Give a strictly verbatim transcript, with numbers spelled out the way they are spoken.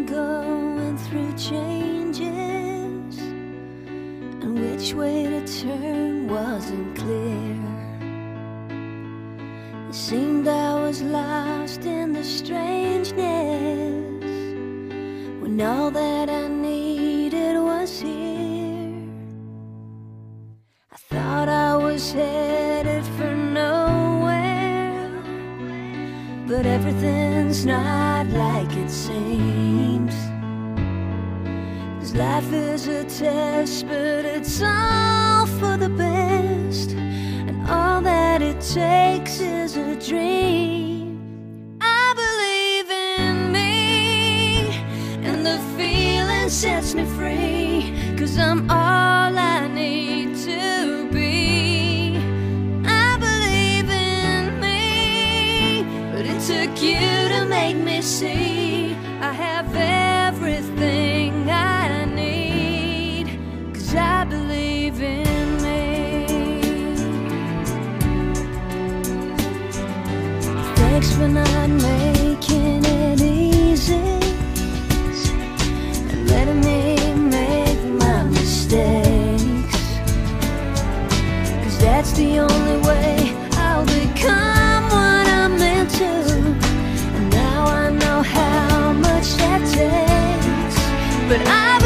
going through changes, and which way to turn wasn't clear. It seemed I was lost in the strangeness, when all that I needed was here. I thought I was headed for nowhere, but everything's not like it seems. 'Cause life is a test, but it's all for the best, and all that it takes is a dream. I believe in me, and the feeling sets me free, 'cause I'm all I need to be. I believe in me, but it took you to make me see I have everything I need, 'cause I believe in me. Thanks for not making it easy and letting me make my mistakes, 'cause that's the only way I'll become what I'm meant to. And now I know how much that takes, but I